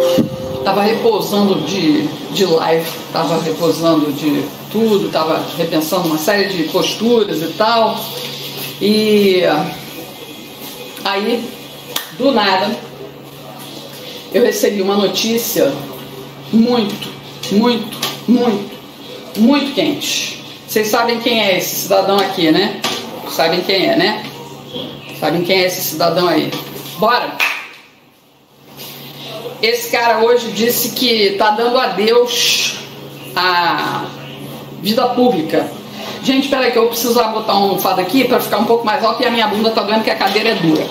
Tava repousando de live, tava repousando de tudo, tava repensando uma série de posturas e tal. E aí, do nada, eu recebi uma notícia muito quente. Vocês sabem quem é esse cidadão aqui, né? Sabem quem é, né? Sabem quem é esse cidadão aí? Bora! Esse cara hoje disse que tá dando adeus à vida pública. Gente, espera aí que eu preciso botar uma almofada aqui para ficar um pouco mais alto e a minha bunda tá doendo porque a cadeira é dura.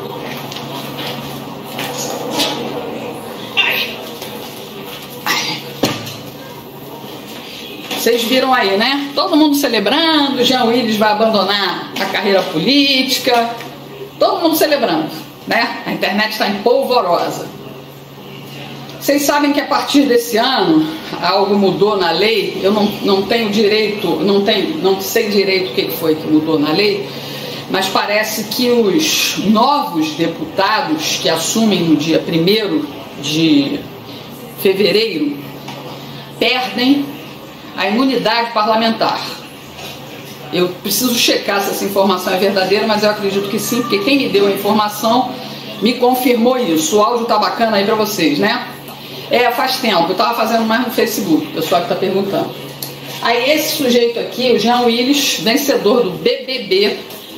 Vocês viram aí, né? Todo mundo celebrando, Jean Willis vai abandonar a carreira política. Todo mundo celebrando, né? A internet está em polvorosa. Vocês sabem que a partir desse ano algo mudou na lei. Eu não tenho direito, não sei direito o que foi que mudou na lei, mas parece que os novos deputados que assumem no dia 1º de fevereiro perdem a imunidade parlamentar. Eu preciso checar se essa informação é verdadeira, mas eu acredito que sim, porque quem me deu a informação me confirmou isso. O áudio tá bacana aí pra vocês, né? Faz tempo, eu tava fazendo mais no Facebook, o pessoal que tá perguntando. Aí esse sujeito aqui, o Jean Willis, vencedor do BBB,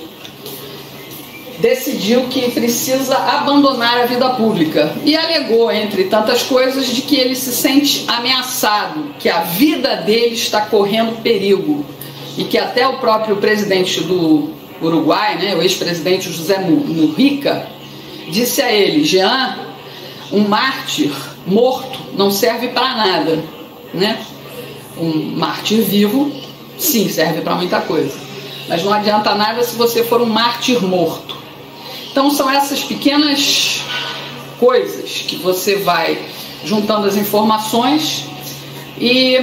decidiu que precisa abandonar a vida pública e alegou, entre tantas coisas, de que ele se sente ameaçado, que a vida dele está correndo perigo e que até o próprio presidente do Uruguai, né, o ex-presidente José Mujica, disse a ele: Jean, um mártir morto não serve para nada, né? Um mártir vivo, sim, serve para muita coisa, mas não adianta nada se você for um mártir morto. Então são essas pequenas coisas que você vai juntando as informações e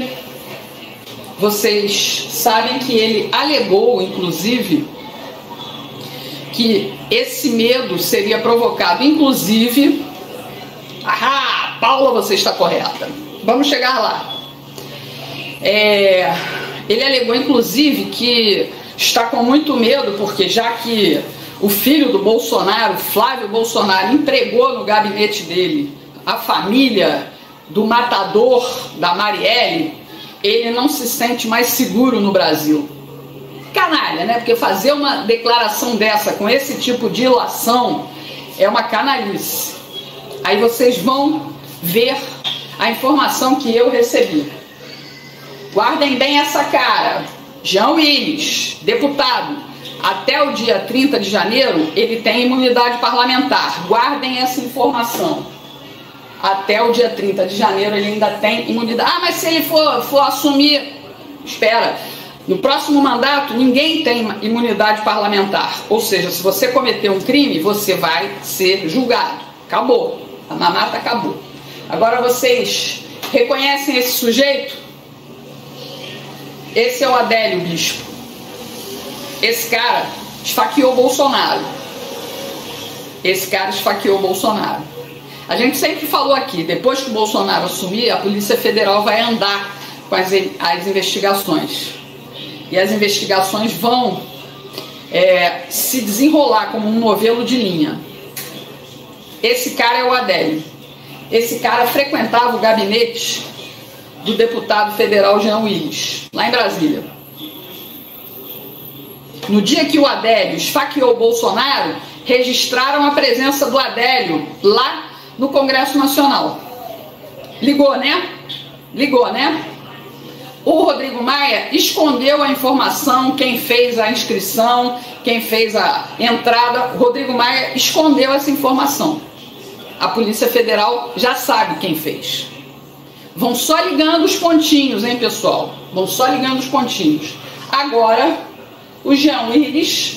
vocês sabem que ele alegou, inclusive, que esse medo seria provocado, inclusive... Paula, você está correta. Vamos chegar lá. Ele alegou, inclusive, que está com muito medo, porque já que o filho do Bolsonaro, Flávio Bolsonaro, empregou no gabinete dele a família do matador da Marielle, ele não se sente mais seguro no Brasil. Canalha, né? Porque fazer uma declaração dessa com esse tipo de ilação é uma canalice. Aí vocês vão ver a informação que eu recebi. Guardem bem essa cara. Jean Willis, deputado, até o dia 30 de janeiro ele tem imunidade parlamentar. Guardem essa informação. Até o dia 30 de janeiro ele ainda tem imunidade. Mas se ele for assumir... Espera. No próximo mandato ninguém tem imunidade parlamentar. Ou seja, se você cometer um crime, você vai ser julgado. Acabou. A mamata acabou. Agora vocês reconhecem esse sujeito? Esse é o Adélio Bispo. Esse cara esfaqueou Bolsonaro. Esse cara esfaqueou Bolsonaro. A gente sempre falou aqui, depois que o Bolsonaro assumir, a Polícia Federal vai andar com as investigações. E as investigações vão se desenrolar como um novelo de linha. Esse cara é o Adélio. Esse cara frequentava o gabinete do deputado federal Jean Willis, lá em Brasília. No dia que o Adélio esfaqueou o Bolsonaro, registraram a presença do Adélio lá no Congresso Nacional. Ligou, né? Ligou, né? O Rodrigo Maia escondeu a informação, quem fez a inscrição, quem fez a entrada, o Rodrigo Maia escondeu essa informação. A Polícia Federal já sabe quem fez. Vão só ligando os pontinhos, hein, pessoal? Vão só ligando os pontinhos. Agora, o Jean Willis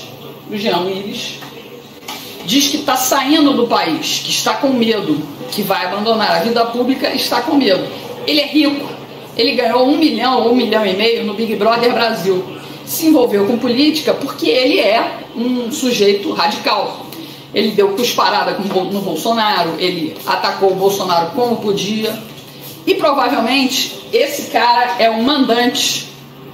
diz que está saindo do país, que está com medo, que vai abandonar a vida pública e está com medo. Ele é rico, ele ganhou 1 milhão ou 1,5 milhão no Big Brother Brasil. Se envolveu com política porque ele é um sujeito radical. ele deu cusparada no Bolsonaro, ele atacou o Bolsonaro como podia, e provavelmente esse cara é o mandante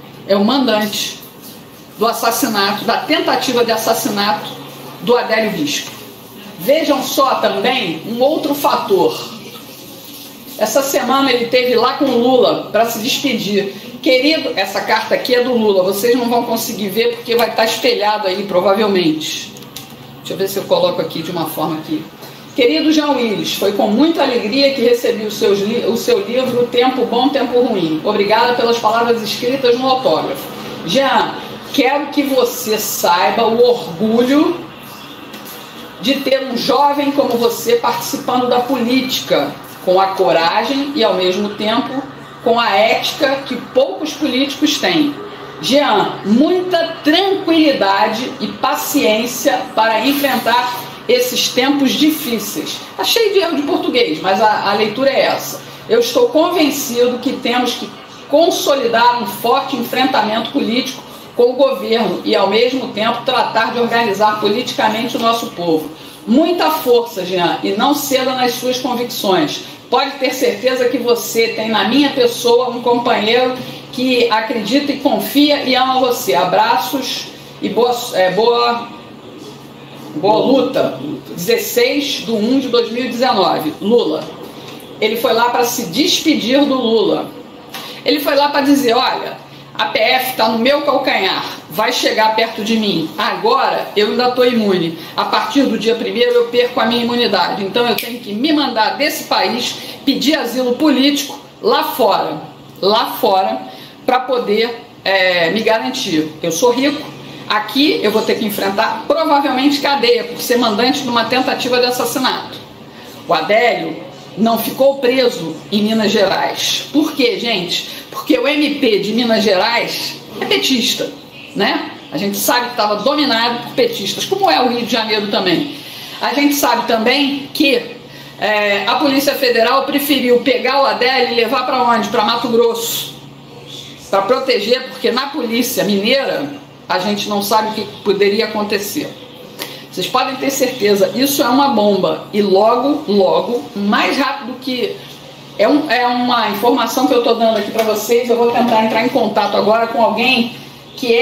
do assassinato, da tentativa de assassinato do Adélio Bispo. Vejam só também um outro fator. Essa semana ele esteve lá com o Lula para se despedir. Querido, essa carta aqui é do Lula, vocês não vão conseguir ver porque vai estar espelhado aí, provavelmente. Deixa eu ver se eu coloco aqui de uma forma aqui. Querido Jean Willis, foi com muita alegria que recebi o seu livro Tempo Bom, Tempo Ruim. Obrigada pelas palavras escritas no autógrafo. Jean, quero que você saiba o orgulho de ter um jovem como você participando da política, com a coragem e, ao mesmo tempo, com a ética que poucos políticos têm. Jean, muita tranquilidade e paciência para enfrentar esses tempos difíceis. Está cheio de erro de português, mas a leitura é essa. Eu estou convencido que temos que consolidar um forte enfrentamento político com o governo e, ao mesmo tempo, tratar de organizar politicamente o nosso povo. Muita força, Jean, e não ceda nas suas convicções. Pode ter certeza que você tem na minha pessoa um companheiro que acredita e confia e ama você. Abraços e boa luta. 16/1/2019. Lula. Ele foi lá para se despedir do Lula. Ele foi lá para dizer, olha, a PF está no meu calcanhar, vai chegar perto de mim. Agora eu ainda estou imune. A partir do dia 1º eu perco a minha imunidade. Então eu tenho que me mandar desse país, pedir asilo político lá fora, para poder me garantir. Eu sou rico, aqui eu vou ter que enfrentar provavelmente cadeia por ser mandante de uma tentativa de assassinato. O Adélio não ficou preso em Minas Gerais. Por quê, gente? Porque o MP de Minas Gerais é petista, né? A gente sabe que estava dominado por petistas, como é o Rio de Janeiro também. A gente sabe também que a Polícia Federal preferiu pegar o Adélio e levar para onde? Para Mato Grosso, para proteger, porque na Polícia Mineira a gente não sabe o que poderia acontecer. Vocês podem ter certeza, isso é uma bomba. E logo, mais rápido que... É uma informação que eu estou dando aqui para vocês. Eu vou tentar entrar em contato agora com alguém que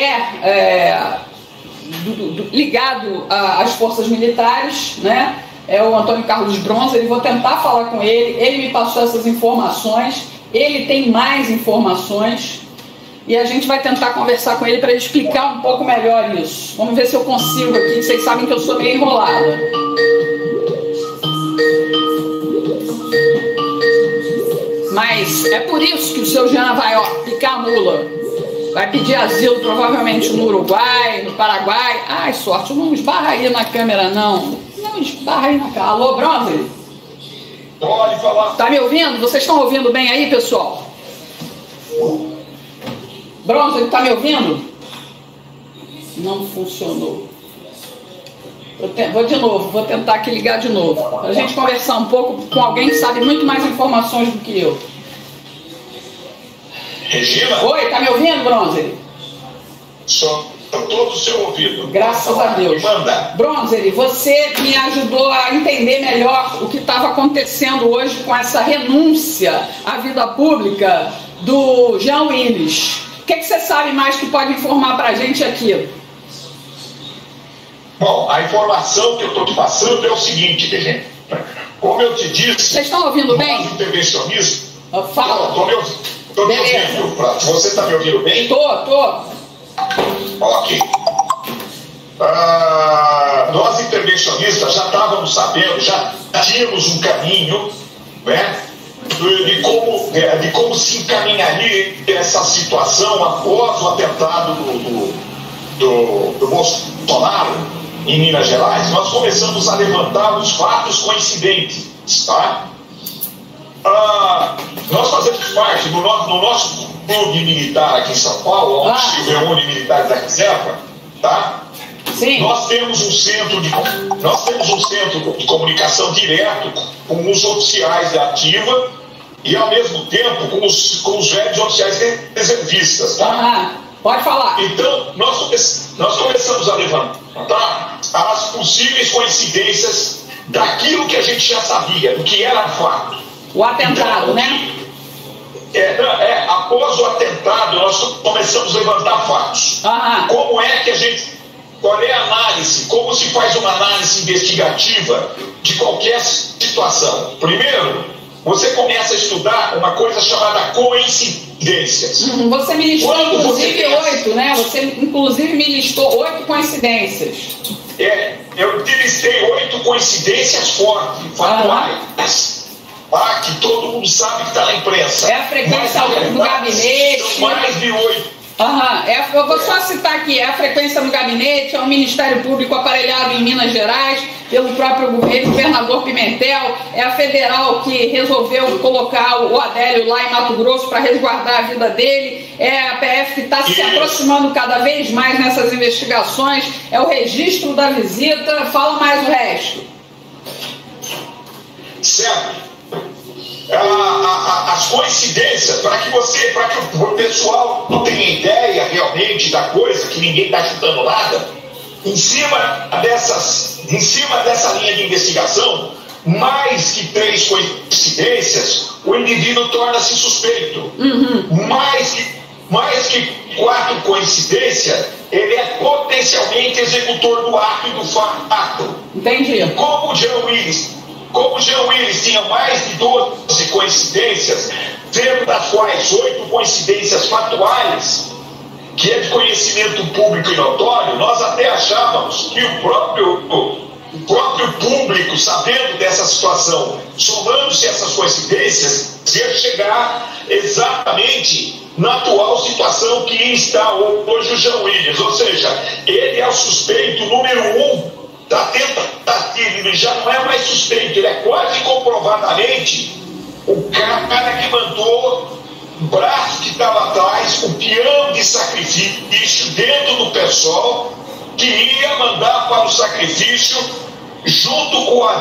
ligado às forças militares, né? É o Antônio Carlos Bronze. Eu vou tentar falar com ele. Ele me passou essas informações. Ele tem mais informações. E a gente vai tentar conversar com ele para ele explicar um pouco melhor isso. Vamos ver se eu consigo aqui. Vocês sabem que eu sou meio enrolada. Mas é por isso que o seu Jean vai picar a mula. Vai pedir asilo provavelmente no Uruguai, no Paraguai. Ai, sorte, não esbarra aí na câmera, não. Não esbarra aí na câmera. Alô, Bronze? Pode falar. Tá me ouvindo? Vocês estão ouvindo bem aí, pessoal? Bronze, tá me ouvindo? Não funcionou. Vou de novo, vou tentar aqui ligar de novo. Para a gente conversar um pouco com alguém que sabe muito mais informações do que eu. Regina? Oi, tá me ouvindo, Bronze? Só todo o seu ouvido. Graças a Deus. Bronze, você me ajudou a entender melhor o que estava acontecendo hoje com essa renúncia à vida pública do Jean Willis. O que você sabe mais que pode informar para a gente aqui? Bom, a informação que eu estou te passando é o seguinte, gente. Como eu te disse... Vocês estão ouvindo bem? Intervencionismo. Fala. Estou me ouvindo. Você está me ouvindo bem? Tô. Ok. Nós intervencionistas já estávamos sabendo, já tínhamos um caminho, né, de como se encaminharia essa situação após o atentado do Bolsonaro em Minas Gerais. Nós começamos a levantar os fatos coincidentes, tá? Nós fazemos parte do nosso clube militar aqui em São Paulo, onde se reúne militares da reserva, tá? Sim. Nós temos um centro de comunicação direto com os oficiais da ativa e, ao mesmo tempo, com os velhos oficiais reservistas, tá? Pode falar. Então, nós começamos a levantar as possíveis coincidências daquilo que a gente já sabia, do que era fato. O atentado, então, né? Após o atentado, nós começamos a levantar fatos. Como é que a gente... Qual é a análise? Como se faz uma análise investigativa de qualquer situação? Primeiro, você começa a estudar uma coisa chamada coincidências. Você me listou, inclusive, 8, né? Você, inclusive, me listou 8 coincidências. Eu te listei 8 coincidências fortes, fatuais. Que todo mundo sabe que está na imprensa. É a frequência do gabinete. São mais de 8. Eu vou só citar aqui, é a frequência no gabinete, é o Ministério Público aparelhado em Minas Gerais, pelo próprio governador Pimentel, é a federal que resolveu colocar o Adélio lá em Mato Grosso para resguardar a vida dele, é a PF que está se aproximando cada vez mais nessas investigações, é o registro da visita, fala mais o resto. Certo. As coincidências, para que o pessoal não tenha ideia realmente da coisa, que ninguém está chutando nada, em cima dessa linha de investigação, mais que 3 coincidências, o indivíduo torna-se suspeito. Mais que 4 coincidências, ele é potencialmente executor do ato e do fato. Entendi. Como o Jean Willis tinha mais de 12 coincidências, sendo das quais 8 coincidências fatuais, que é de conhecimento público e notório, nós até achávamos que o próprio público, sabendo dessa situação, somando-se essas coincidências, ia chegar exatamente na atual situação que está hoje o Jean Willis, ou seja, ele é o suspeito número 1 da tentativa, ele já não é mais suspeito, ele é quase comprovadamente o cara que mandou o braço que estava atrás, o peão de sacrifício dentro do PSOL, que ia mandar para o sacrifício junto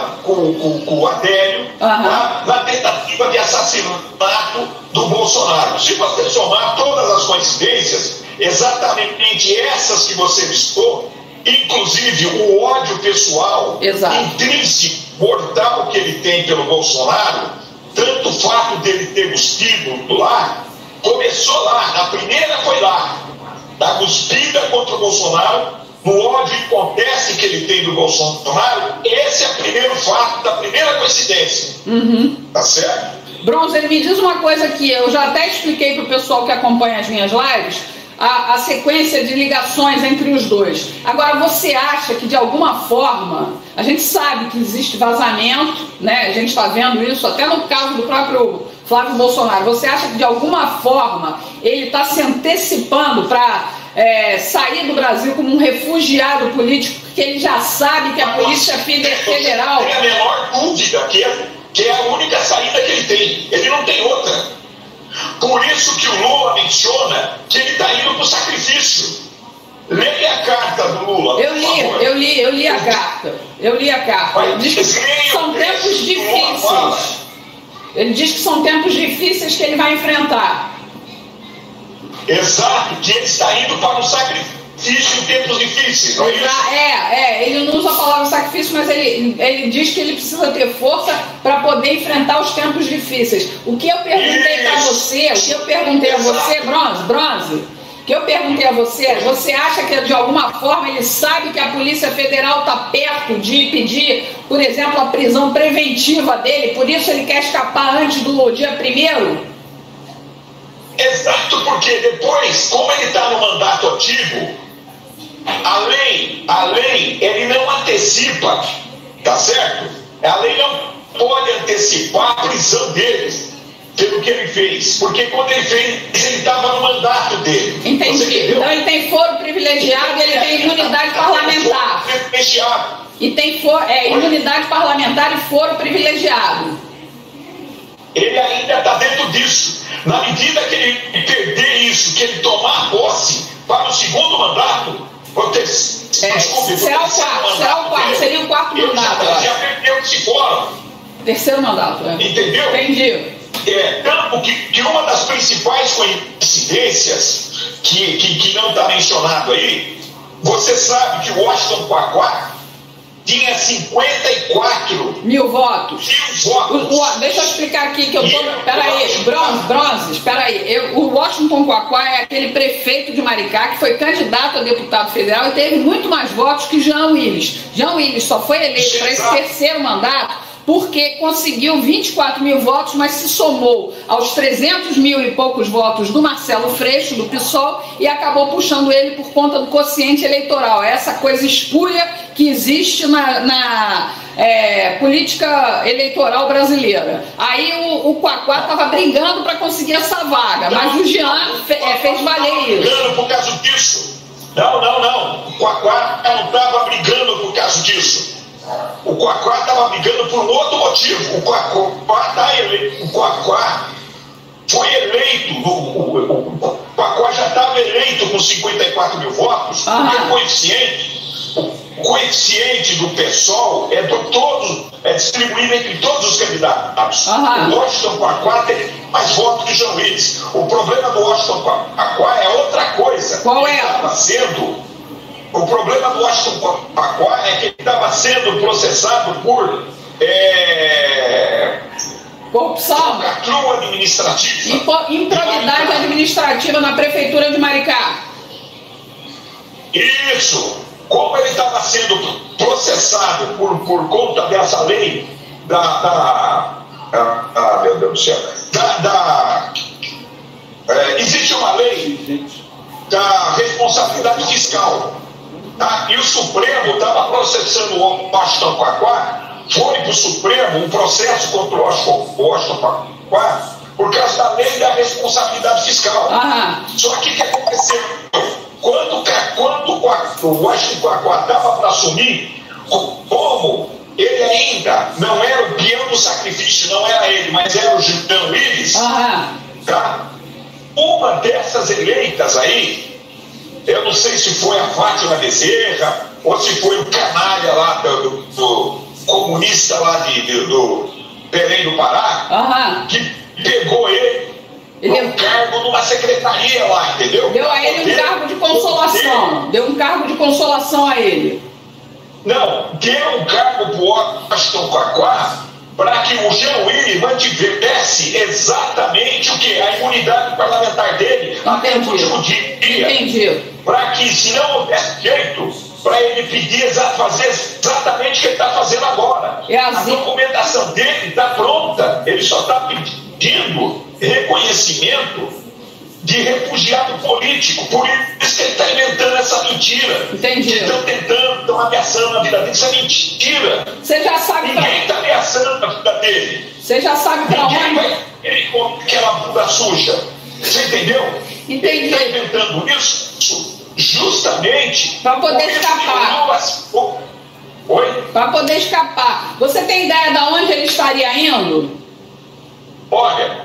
com o Adélio, na tentativa de assassinato do Bolsonaro. Se você somar todas as coincidências, exatamente essas que você listou, inclusive o ódio pessoal, intrínseco, mortal que ele tem pelo Bolsonaro, tanto o fato dele ter cuspido lá, começou lá, a primeira foi lá, da cuspida contra o Bolsonaro, no ódio que acontece que ele tem do Bolsonaro, esse é o primeiro fato da primeira coincidência. Tá certo? Bronze, ele me diz uma coisa que eu já até expliquei para o pessoal que acompanha as minhas lives, a sequência de ligações entre os dois. Agora, você acha que de alguma forma, a gente sabe que existe vazamento, né? A gente está vendo isso até no caso do próprio Flávio Bolsonaro. Você acha que de alguma forma ele está se antecipando para sair do Brasil como um refugiado político, porque ele já sabe que a Polícia Federal... Não tem a menor dúvida que é a única saída que ele tem. Ele não tem outra. Por isso que o Lula menciona que ele está indo para o sacrifício. Leia a carta do Lula. Eu li a carta. Ele diz que são tempos difíceis. Ele diz que são tempos difíceis que ele vai enfrentar. Exato, que ele está indo para o sacrifício em tempos difíceis, não é isso? Ele não usa a palavra sacrifício, mas ele diz que ele precisa ter força para poder enfrentar os tempos difíceis. O que eu perguntei para você, Bronze, que eu perguntei a você, você acha que de alguma forma ele sabe que a Polícia Federal está perto de pedir, por exemplo, a prisão preventiva dele, por isso ele quer escapar antes do dia 1º? Exato, porque depois, como ele está no mandato ativo, a lei, ele não antecipa, tá certo? A lei não pode antecipar a prisão deles pelo que ele fez, porque quando ele fez, ele estava no mandato dele. Entendi. Então ele tem foro privilegiado e ele tem imunidade parlamentar. E tem imunidade parlamentar e foro privilegiado. Ele ainda está dentro disso. Na medida que ele perder isso, que ele tomar posse para o segundo mandato, será o quarto, seria o quarto mandato. Ele já perdeu esse fórum. Terceiro mandato, Entendeu? Entendi. Tanto que uma das principais coincidências que não está mencionado aí, você sabe que Washington Quaquá tinha 54 mil votos. Deixa eu explicar aqui que eu tô. Peraí, Bronze, espera aí. O Washington Quaquá é aquele prefeito de Maricá que foi candidato a deputado federal e teve muito mais votos que Jean Willis. Jean Willis só foi eleito para esse terceiro mandato porque conseguiu 24 mil votos, mas se somou aos 300 mil e poucos votos do Marcelo Freixo, do PSOL, e acabou puxando ele por conta do quociente eleitoral. Essa coisa espúria que existe na política eleitoral brasileira. Aí o Quaquá estava brigando para conseguir essa vaga, mas o Jean fez valer isso. Brigando por causa disso. Não. O Quaquá não estava brigando por causa disso. O Quaquá estava brigando por um outro motivo. O Quaquá foi eleito, o Quaquá já estava eleito com 54 mil votos, porque o coeficiente do PSOL é distribuído entre todos os candidatos. O Washington Quaquá tem mais votos que Jean Willis. O problema do Washington Quaquá é outra coisa. Qual é? O problema do Washington Quaquá é que ele estava sendo processado por corrupção, falcatrua administrativa, improbidade administrativa na prefeitura de Maricá. Isso. Como ele estava sendo processado por conta dessa lei meu Deus do céu, existe uma lei da responsabilidade fiscal. E o Supremo estava processando o Washington Quaquá, foi para o Supremo um processo contra o Washington Quaquá por causa da lei da responsabilidade fiscal. Só que o que aconteceu? Quando o Washington Quaquá estava para assumir, como ele ainda não era o peão do sacrifício, não era ele, mas era o Jean Willis, uma dessas eleitas aí, eu não sei se foi a Fátima Bezerra ou se foi o canalha lá do comunista lá do Belém do Pará, que pegou ele um cargo numa secretaria lá, entendeu? Deu a ele um cargo de consolação. Deu um cargo de consolação a ele. Não, deu um cargo para o Washington Quaquá para que o Jean Willis mantivesse exatamente o que? A imunidade parlamentar dele até o último dia. Entendi. Para que, se não houvesse jeito, para ele pedir, fazer exatamente o que ele está fazendo agora. A documentação dele está pronta, ele só está pedindo reconhecimento de refugiado político. Por isso que ele está inventando essa mentira. Entendi. Estão ameaçando a vida dele. Isso é mentira. Você já sabe. Ninguém está ameaçando a vida dele. Você já sabe para onde? Ninguém vai querer comer aquela bunda suja. Você entendeu? Entendi. Ele está inventando isso justamente para poder escapar. Oi? Para poder escapar. Você tem ideia de onde ele estaria indo? Olha,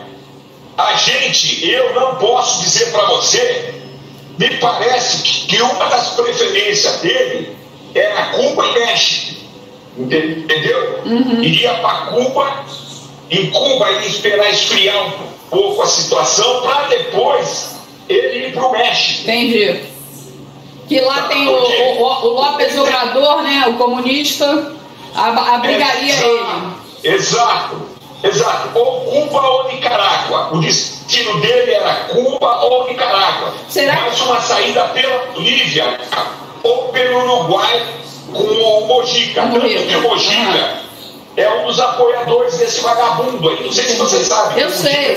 eu não posso dizer para você, me parece que uma das preferências dele era Cuba e México, entendeu? Iria para Cuba, em Cuba ia esperar esfriar um pouco a situação para depois ele ir para o México. Entendi. Que lá tem o López Obrador, né, o comunista, abrigaria ele. Exato. Ou Cuba ou Nicarágua. O destino dele era Cuba ou Nicarágua. Mais uma saída pela Bolívia ou pelo Uruguai com o Mojica. Tanto que o Mojica é um dos apoiadores desse vagabundo aí. Não sei se você sabe. Eu sei.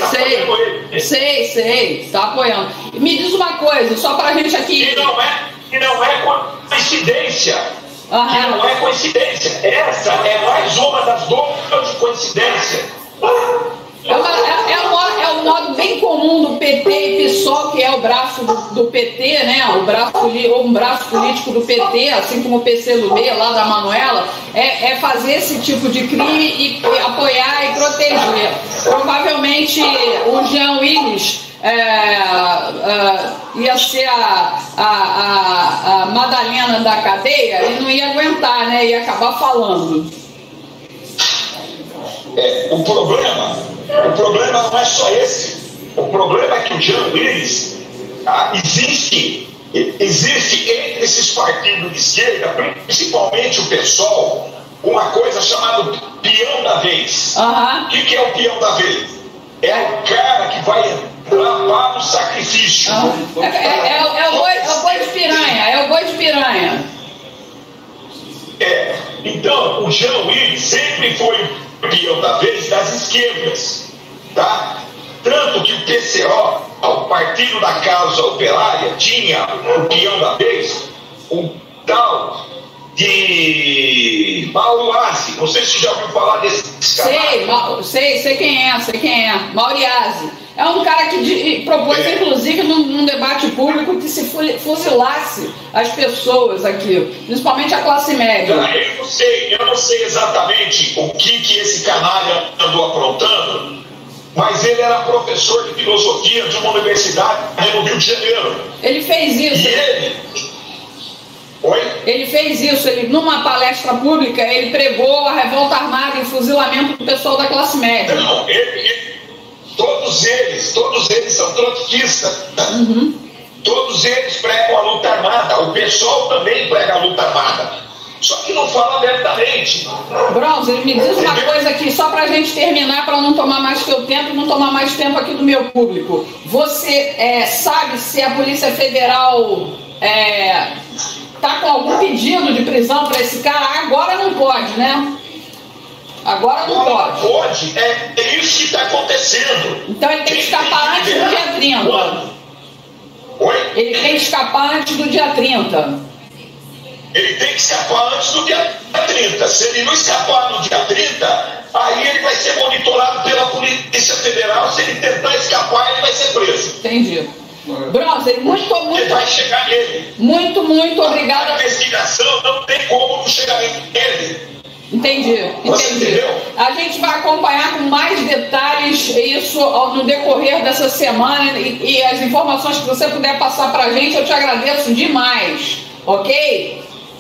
Está apoiando. E me diz uma coisa, só pra gente aqui. Que não é coincidência. Que não é coincidência. Essa é mais uma das 12 coincidências. É um modo bem comum do PT e PSOL, que é o braço do PT, né? Um braço político do PT, assim como o PCdoB lá da Manuela, é fazer esse tipo de crime e apoiar e proteger. Provavelmente o Jean Willis ia ser a Madalena da cadeia e não ia aguentar, né? Ia acabar falando. O problema não é só esse. O problema é que o Jean Willis existe existe entre esses partidos de esquerda, principalmente o PSOL, uma coisa chamada peão da vez. O que é o peão da vez? É o cara que vai entrar para o sacrifício. É o boi de piranha, é o boi de piranha. Então, o Jean Willis sempre foi o peão da vez das esquerdas, tá? Tanto que o PCO, o Partido da Causa Operária, tinha o peão da vez, um tal de Mauriazzi. Não sei se você já ouviu falar desse cara. Sei quem é. Mauriazzi. É um cara que propôs, inclusive, num debate público, que se fuzilasse as pessoas aqui, principalmente a classe média. Eu não sei exatamente o que esse canalha andou aprontando, mas ele era professor de filosofia de uma universidade no Rio de Janeiro. Ele fez isso. Ele fez isso. Numa palestra pública, ele pregou a revolta armada e o fuzilamento do pessoal da classe média. Não, todos eles são trotskistas. Todos eles pregam a luta armada. O pessoal também prega a luta armada. Só que não fala abertamente. Bronze, me diz uma coisa aqui, só pra gente terminar, para não tomar mais teu tempo e não tomar mais tempo aqui do meu público. Você sabe se a Polícia Federal tá com algum pedido de prisão para esse cara? Agora não pode, né? Agora não pode. Não pode, é isso que está acontecendo. Então ele tem que escapar antes do dia 30. Ele tem que escapar antes do dia 30. Ele tem que escapar antes do dia 30. Se ele não escapar no dia 30, aí ele vai ser monitorado pela Polícia Federal. Se ele tentar escapar, ele vai ser preso. Entendi. Bronze, muito vai chegar nele. Muito obrigada. A investigação não tem como não chegar nele. Entendi. Entendeu? A gente vai acompanhar com mais detalhes isso no decorrer dessa semana e as informações que você puder passar pra gente, eu te agradeço demais, ok?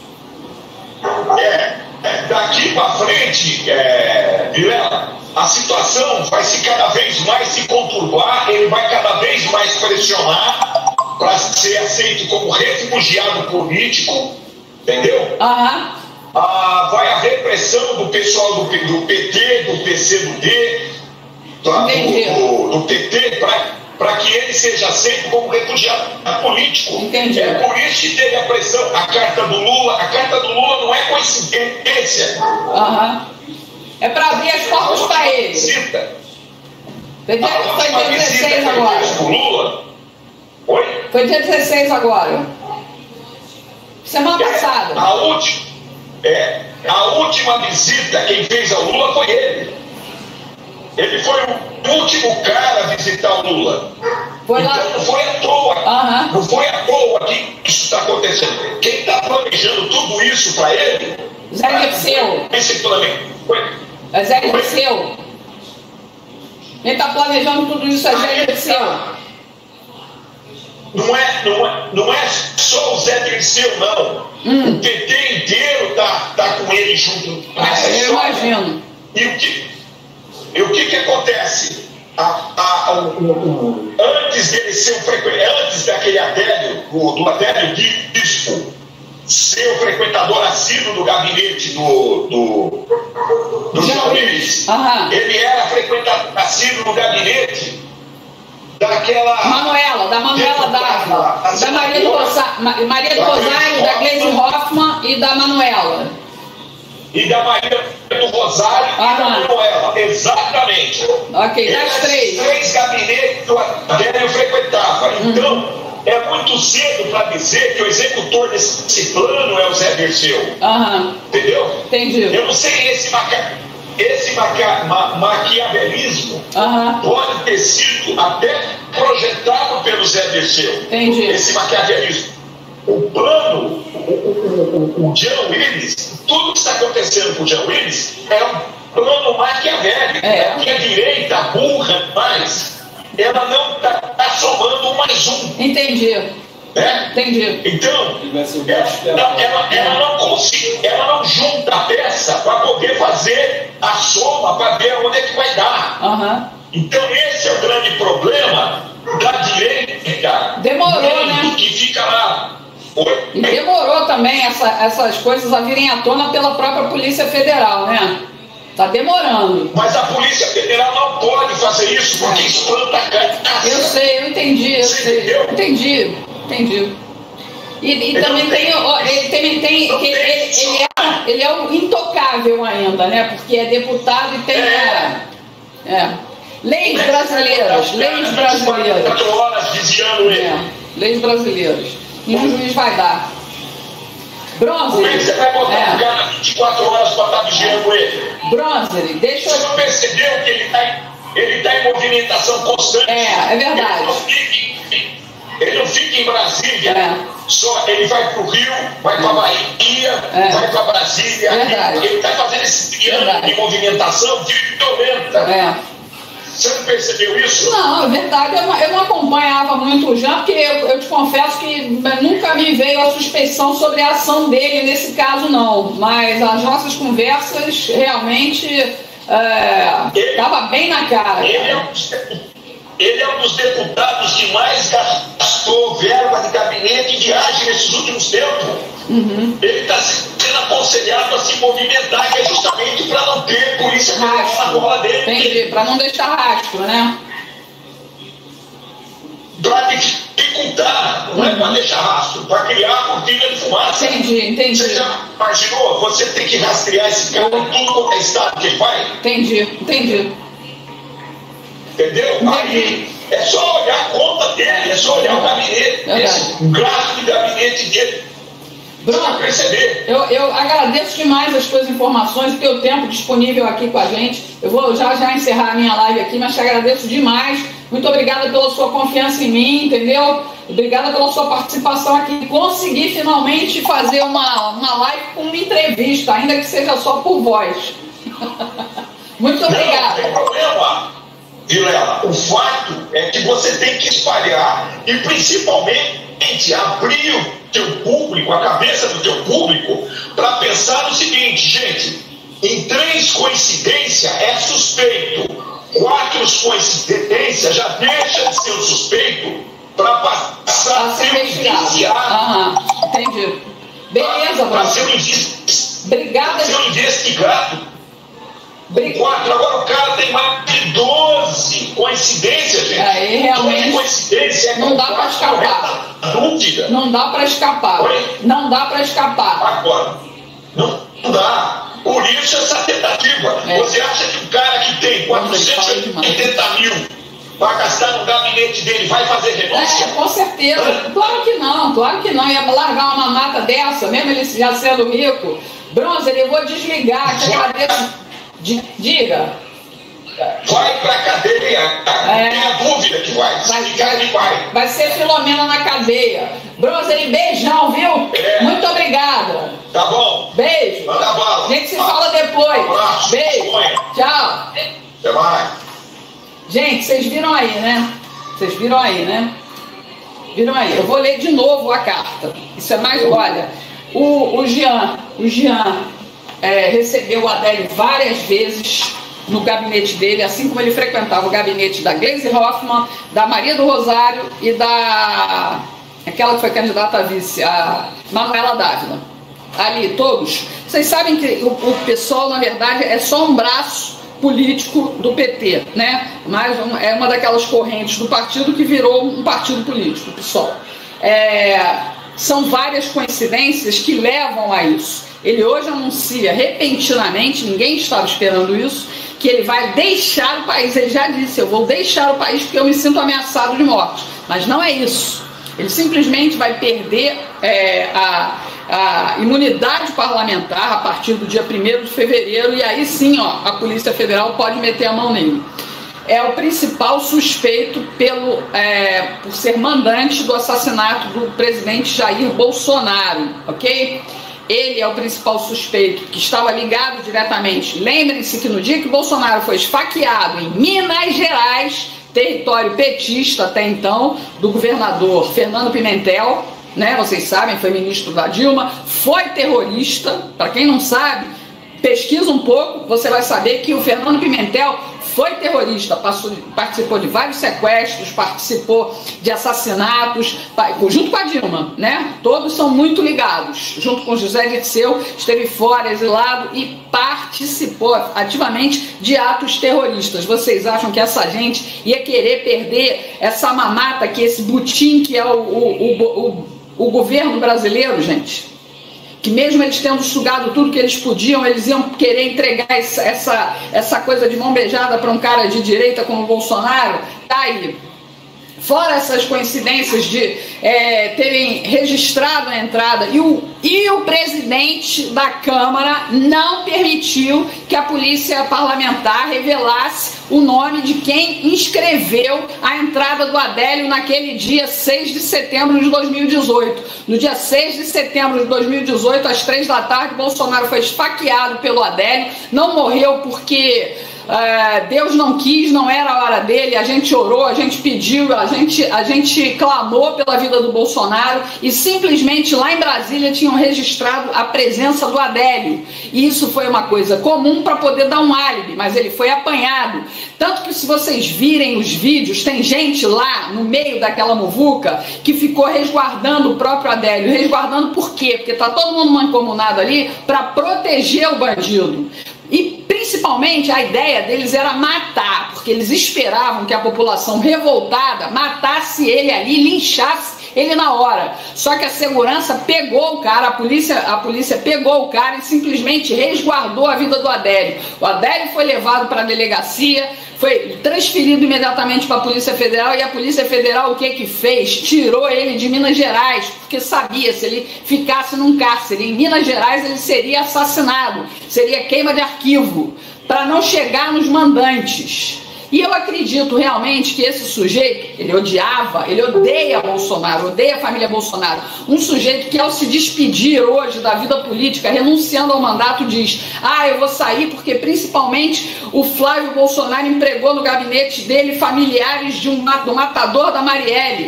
Daqui para frente, Vilela, a situação vai cada vez mais se conturbar, ele vai cada vez mais pressionar para ser aceito como refugiado político, entendeu? Vai haver pressão do pessoal do PT, do PCdoB, do PT, para que ele seja aceito como refugiado político. Entendi. É por isso que teve a pressão. A carta do Lula não é coincidência. É para abrir as portas para ele. Foi dia 16 agora. Foi dia 16 agora. Semana passada. A última visita, quem fez ao Lula foi ele. Ele foi o último cara a visitar o Lula. Foi lá. Então não foi à toa. Não foi à toa que isso está acontecendo. Quem está planejando tudo isso para ele? Zé Dirceu. Esse planejamento. É Zé Dirceu. Quem está planejando tudo isso é Zé Dirceu. Não é só o Zé Dirceu, não. O PT inteiro tá com ele junto nessa história. Eu imagino. E o que acontece? Antes dele ser antes daquele Adélio, do Adélio Bispo, ser o frequentador assíduo do gabinete do Jean Willis, ele era frequentador assíduo do gabinete da Manuela Dávila, da Maria do Rosário, da Gleisi Hoffmann e da Manuela. E da Maria do Rosário e da Manuela, exatamente. Ok, das três. Três gabinetes que o Adélio frequentava. Então, é muito cedo para dizer que o executor desse plano é o Zé Dirceu. Entendeu? Entendi. Eu não sei, esse maquiavelismo pode ter sido até projetado pelo Zé Dirceu. Entendi. Esse maquiavelismo. O plano, o Jean Willis, tudo que está acontecendo com o Jean Willis é um plano maquiavélico. Porque a direita, burra demais, ela não está somando um mais um. Entendi. Entendi. Então, ela não junta a peça para poder fazer a soma, para ver onde é que vai dar. Então, esse é o grande problema da direita. Demorou, né? que fica lá. Oi? E demorou também essas coisas a virem à tona pela própria Polícia Federal, né? Tá demorando. Mas a Polícia Federal não pode fazer isso, porque espanta a caça. Eu sei, eu entendi, eu sei. Entendeu? Entendi. E também tem ele é um intocável ainda, né? Porque é deputado e tem leis brasileiras. 24 horas desviando ele. Leis brasileiras. Nenhum juiz vai dar. Bronze. Como é que você vai botar o cara 24 horas para estar vigiando ele? Bronze, deixa eu... Você não percebeu que ele tá em movimentação constante? É verdade. Ele não fica em Brasília, só ele vai para o Rio, vai para a Bahia, vai para Brasília. Ele está fazendo esse triângulo de movimentação violenta. Você não percebeu isso? Não, é verdade. Eu não acompanhava muito o Jean, porque eu te confesso que nunca me veio a suspeição sobre a ação dele nesse caso, não. Mas as nossas conversas realmente estava bem na cara. Ele é um dos deputados que mais gastou verba de gabinete e viagem nesses últimos tempos. Ele está sendo aconselhado a se movimentar, que é justamente para não ter polícia federal na bola dele. Entendi, para não deixar rastro, né? Para dificultar, não é para deixar rastro, para criar cortina de fumaça. Entendi. Você já imaginou? Você tem que rastrear esse cara em tudo quanto é estado que ele vai? Entendi. Entendeu? Aí é só olhar a conta dele, é só olhar o gabinete, o gráfico de gabinete dele. Você vai perceber. Eu agradeço demais as suas informações e teu tempo disponível aqui com a gente. Eu vou já encerrar a minha live aqui, mas te agradeço demais. Muito obrigada pela sua confiança em mim, entendeu? Obrigada pela sua participação aqui. Consegui finalmente fazer uma live com uma entrevista, ainda que seja só por voz. Muito obrigada. Não tem problema. Vilela, o fato é que você tem que espalhar e principalmente abrir o teu público, a cabeça do teu público, para pensar no seguinte, gente, em 3 coincidências é suspeito, 4 coincidências já deixa de ser um suspeito para passar a ser um indiciado. Entendi. Beleza, para ser obrigada. um investigado. 4, agora o cara tem mais de 12 coincidências, gente. Aí realmente coincidência não dá para escapar. Dúvida. Não dá para escapar. Oi? Não dá para escapar. Agora, não dá. Por isso essa tentativa. Você acha que o cara que tem 480 mil para gastar no gabinete dele vai fazer renúncia? Com certeza. Claro que não. Ia largar uma mamata dessa, mesmo ele já sendo rico. Bronze, eu vou desligar. Te agradeço. Diga. Vai pra cadeia. Tem a dúvida que vai. Vai ser Filomena na cadeia. Bronze, beijão, viu? Muito obrigada. Tá bom. Beijo. Manda bala. A gente se fala depois. Abraço. Beijo. Tchau. Até mais. Gente, vocês viram aí, né? Viram aí. Eu vou ler de novo a carta. Isso é mais, olha, o Jean recebeu o Adélio várias vezes no gabinete dele, assim como ele frequentava o gabinete da Gleisi Hoffmann, da Maria do Rosário e da aquela que foi candidata a vice, a Manuela Dávila. Ali, todos. Vocês sabem que o PSOL, na verdade, é só um braço político do PT, né? Mas é uma daquelas correntes do partido que virou um partido político, o PSOL. São várias coincidências que levam a isso. Ele hoje anuncia repentinamente, ninguém estava esperando isso, que ele vai deixar o país. Ele já disse, eu vou deixar o país porque eu me sinto ameaçado de morte. Mas não é isso. Ele simplesmente vai perder a imunidade parlamentar a partir do dia 1º de fevereiro e aí sim a Polícia Federal pode meter a mão nele. É o principal suspeito por ser mandante do assassinato do presidente Jair Bolsonaro, ok? Ele é o principal suspeito que estava ligado diretamente. Lembrem-se que no dia que Bolsonaro foi esfaqueado em Minas Gerais, território petista até então, do governador Fernando Pimentel, né? Vocês sabem, foi ministro da Dilma, foi terrorista. Para quem não sabe, pesquisa um pouco, você vai saber que o Fernando Pimentel foi terrorista, participou de vários sequestros, participou de assassinatos, junto com a Dilma, né? Todos são muito ligados. Junto com José Dirceu, esteve fora, exilado e participou ativamente de atos terroristas. Vocês acham que essa gente ia querer perder essa mamata, que esse butim que é o governo brasileiro, gente? Que mesmo eles tendo sugado tudo que eles podiam, eles iam querer entregar essa coisa de mão beijada para um cara de direita como o Bolsonaro? Tá aí. Fora essas coincidências de terem registrado a entrada, e o presidente da Câmara não permitiu que a polícia parlamentar revelasse o nome de quem inscreveu a entrada do Adélio naquele dia 6 de setembro de 2018. No dia 6 de setembro de 2018, às 3 da tarde, Bolsonaro foi esfaqueado pelo Adélio, não morreu porque Deus não quis, não era a hora dele. A gente orou, a gente pediu, a gente clamou pela vida do Bolsonaro e simplesmente lá em Brasília tinham registrado a presença do Adélio, e isso foi uma coisa comum para poder dar um álibi, mas ele foi apanhado, tanto que se vocês virem os vídeos, tem gente lá no meio daquela muvuca que ficou resguardando o próprio Adélio. Resguardando por quê? Porque tá todo mundo mancomunado ali para proteger o bandido. E principalmente a ideia deles era matar, porque eles esperavam que a população revoltada matasse ele ali, linchasse ele na hora. Só que a segurança pegou o cara, a polícia pegou o cara e simplesmente resguardou a vida do Adélio. O Adélio foi levado para a delegacia, foi transferido imediatamente para a Polícia Federal, e a Polícia Federal o que fez? Tirou ele de Minas Gerais, porque sabia, se ele ficasse num cárcere em Minas Gerais, ele seria assassinado, seria queima de arquivo, para não chegar nos mandantes. E eu acredito realmente que esse sujeito, ele odeia Bolsonaro, odeia a família Bolsonaro. Um sujeito que, ao se despedir hoje da vida política, renunciando ao mandato, diz: eu vou sair porque principalmente o Flávio Bolsonaro empregou no gabinete dele familiares do matador da Marielle.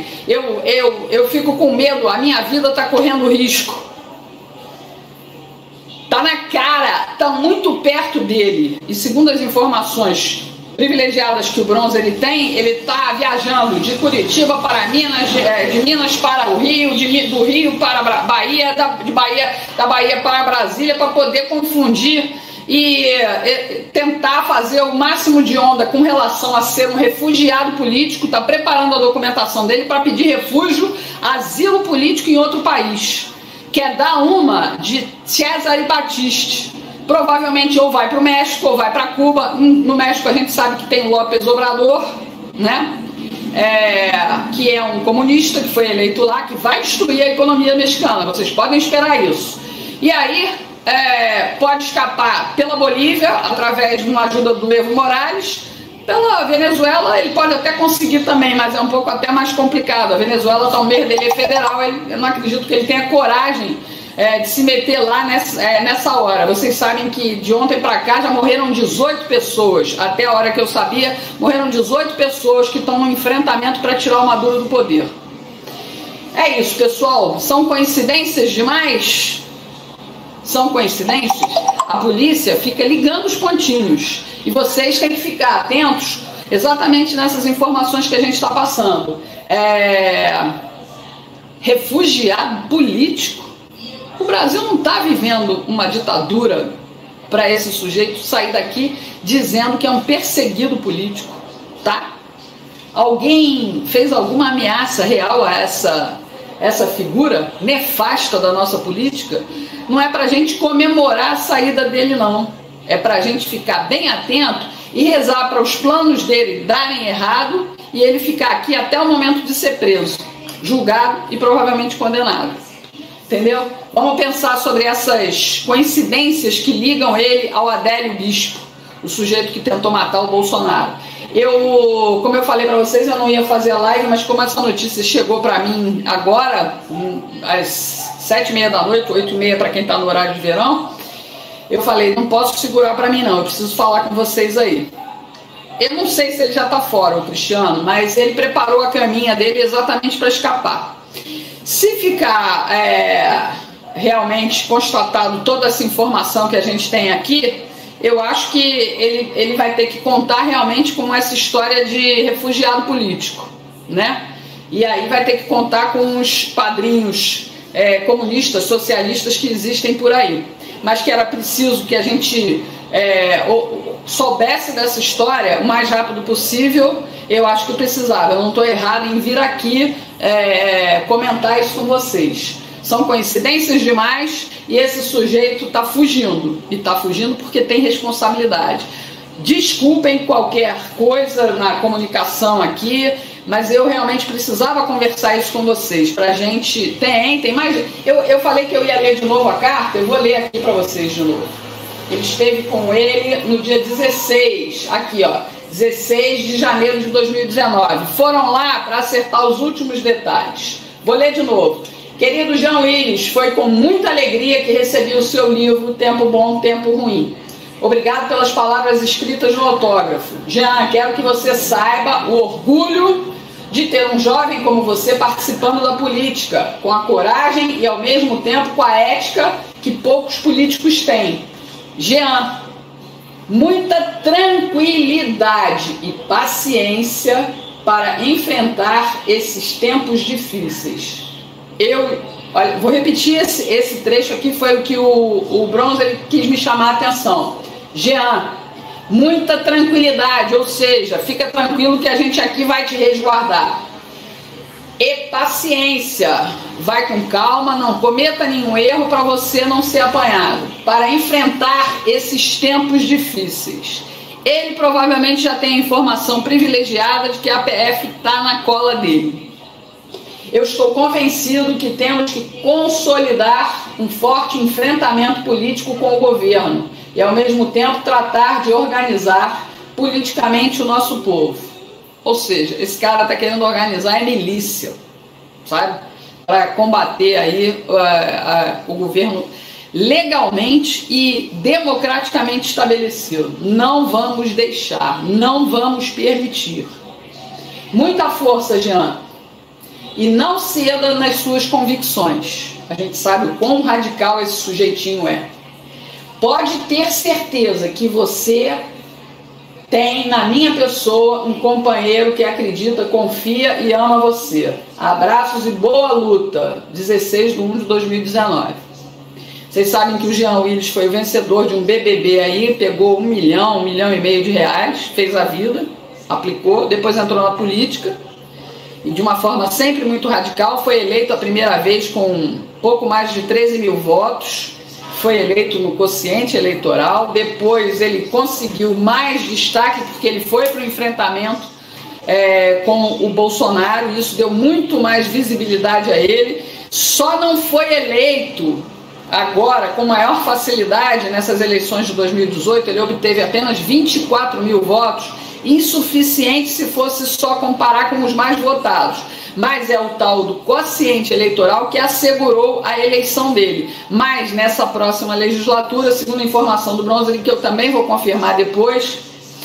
Eu fico com medo, a minha vida está correndo risco. Tá na cara, tá muito perto dele. E segundo as informações privilegiadas que o Bronze tem, ele está viajando de Curitiba para Minas, de Minas para o Rio, do Rio para a Bahia, da Bahia para Brasília, para poder confundir e tentar fazer o máximo de onda com relação a ser um refugiado político. Está preparando a documentação dele para pedir refúgio, asilo político em outro país. Quer dar uma de Cesare Battisti. Provavelmente ou vai para o México ou vai para Cuba. No México a gente sabe que tem o López Obrador, né? Que é um comunista que foi eleito lá, que vai destruir a economia mexicana. Vocês podem esperar isso. E aí pode escapar pela Bolívia, através de uma ajuda do Evo Morales. Pela Venezuela ele pode até conseguir também, mas é um pouco até mais complicado. A Venezuela está, o meio dele é federal, eu não acredito que ele tenha coragem de se meter lá nessa hora. Vocês sabem que de ontem para cá já morreram 18 pessoas. Até a hora que eu sabia, morreram 18 pessoas que estão no enfrentamento para tirar o Maduro do poder. É isso, pessoal. São coincidências demais? São coincidências? A polícia fica ligando os pontinhos. E vocês têm que ficar atentos exatamente nessas informações que a gente está passando. Refugiado político? O Brasil não está vivendo uma ditadura para esse sujeito sair daqui dizendo que é um perseguido político, tá? Alguém fez alguma ameaça real a essa figura nefasta da nossa política? Não é para a gente comemorar a saída dele, não. É para a gente ficar bem atento e rezar para os planos dele darem errado e ele ficar aqui até o momento de ser preso, julgado e provavelmente condenado. Entendeu? Vamos pensar sobre essas coincidências que ligam ele ao Adélio Bispo, o sujeito que tentou matar o Bolsonaro. Como eu falei para vocês, eu não ia fazer a live, mas como essa notícia chegou para mim agora, às 7h30 da noite, 8h30 para quem está no horário de verão, eu falei, não posso segurar para mim não, eu preciso falar com vocês aí. Eu não sei se ele já está fora, o Cristiano, mas ele preparou a caminha dele exatamente para escapar. Se ficar realmente constatado toda essa informação que a gente tem aqui, eu acho que ele vai ter que contar realmente com essa história de refugiado político, né? E aí vai ter que contar com os padrinhos comunistas, socialistas que existem por aí. Mas que era preciso que a gente soubesse dessa história o mais rápido possível. Eu acho que eu precisava. Eu não estou errado em vir aqui comentar isso com vocês. São coincidências demais e esse sujeito está fugindo. E está fugindo porque tem responsabilidade. Desculpem qualquer coisa na comunicação aqui, mas eu realmente precisava conversar isso com vocês. Pra gente... Tem mais... Eu falei que eu ia ler de novo a carta, eu vou ler aqui para vocês de novo. Ele esteve com ele no dia 16, aqui ó, 16 de janeiro de 2019. Foram lá para acertar os últimos detalhes. Vou ler de novo. Querido Jean Willis, foi com muita alegria que recebi o seu livro Tempo Bom, Tempo Ruim. Obrigado pelas palavras escritas no autógrafo. Jean, quero que você saiba o orgulho de ter um jovem como você participando da política, com a coragem e ao mesmo tempo com a ética que poucos políticos têm. Jean, muita tranquilidade e paciência para enfrentar esses tempos difíceis. Olha, vou repetir esse trecho aqui, foi o que o Bronze quis me chamar a atenção. Jean, muita tranquilidade, ou seja, fica tranquilo que a gente aqui vai te resguardar. E paciência, vai com calma, não cometa nenhum erro para você não ser apanhado, para enfrentar esses tempos difíceis. Ele provavelmente já tem a informação privilegiada de que a PF está na cola dele. Eu estou convencido que temos que consolidar um forte enfrentamento político com o governo e, ao mesmo tempo, tratar de organizar politicamente o nosso povo. Ou seja, esse cara está querendo organizar a milícia, sabe? Para combater aí o governo legalmente e democraticamente estabelecido. Não vamos deixar, não vamos permitir. Muita força, Jean. E não ceda nas suas convicções. A gente sabe o quão radical esse sujeitinho é. Pode ter certeza que você tem na minha pessoa um companheiro que acredita, confia e ama você. Abraços e boa luta. 16/1/2019. Vocês sabem que o Jean Willis foi o vencedor de um BBB aí, pegou 1 milhão, 1,5 milhão de reais, fez a vida, aplicou, depois entrou na política. E de uma forma sempre muito radical, foi eleito a primeira vez com pouco mais de 13 mil votos, foi eleito no quociente eleitoral, depois ele conseguiu mais destaque porque ele foi para o enfrentamento com o Bolsonaro, e isso deu muito mais visibilidade a ele. Só não foi eleito agora com maior facilidade nessas eleições de 2018, ele obteve apenas 24 mil votos, insuficiente se fosse só comparar com os mais votados, mas é o tal do quociente eleitoral que assegurou a eleição dele. Mas nessa próxima legislatura, segundo a informação do Bronze, que eu também vou confirmar depois,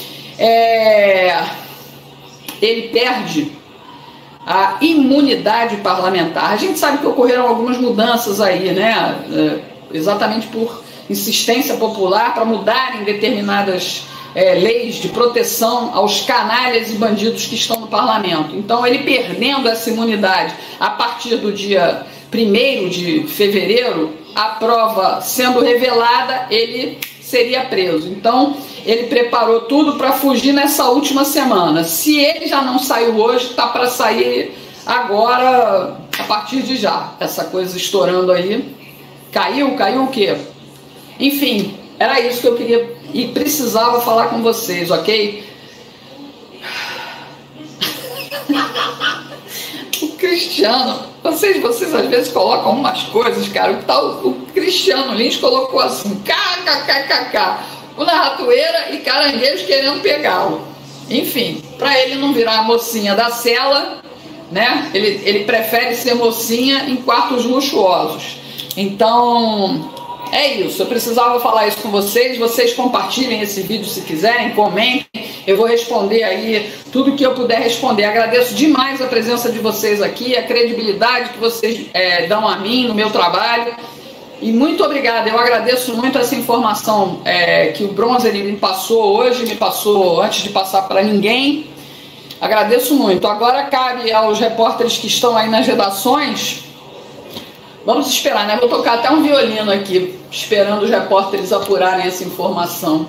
ele perde a imunidade parlamentar. A gente sabe que ocorreram algumas mudanças aí, né? Exatamente por insistência popular para mudarem determinadas leis de proteção aos canalhas e bandidos que estão no parlamento. Então, ele perdendo essa imunidade a partir do dia 1º de fevereiro, a prova sendo revelada, ele seria preso. Então, ele preparou tudo para fugir nessa última semana. Se ele já não saiu hoje, está para sair agora, a partir de já. Essa coisa estourando aí. Caiu o quê? Enfim, era isso que eu queria e precisava falar com vocês, ok? O Cristiano, vocês às vezes colocam umas coisas, cara. O Cristiano Lins colocou assim, kkkk, na ratoeira e caranguejos querendo pegá-lo. Enfim, para ele não virar a mocinha da cela, né? Ele prefere ser mocinha em quartos luxuosos. Então, é isso. Eu precisava falar isso com vocês. Vocês compartilhem esse vídeo se quiserem, comentem. Eu vou responder aí tudo que eu puder responder. Agradeço demais a presença de vocês aqui, a credibilidade que vocês dão a mim no meu trabalho. E muito obrigada, eu agradeço muito essa informação que o Bronzer me passou hoje, me passou antes de passar para ninguém. Agradeço muito. Agora cabe aos repórteres que estão aí nas redações, vamos esperar, né? Vou tocar até um violino aqui, esperando os repórteres apurarem essa informação.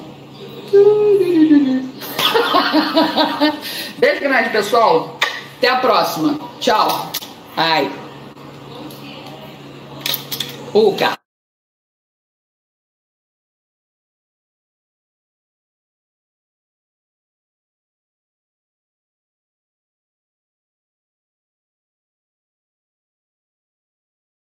Beijo grande, pessoal. Até a próxima. Tchau. Ai. Cara.